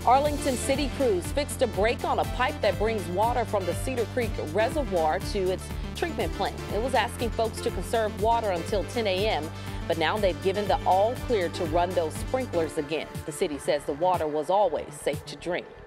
Arlington city crews fixed a break on a pipe that brings water from the Cedar Creek Reservoir to its treatment plant. It was asking folks to conserve water until 10 a.m., but now they've given the all clear to run those sprinklers again. The city says the water was always safe to drink.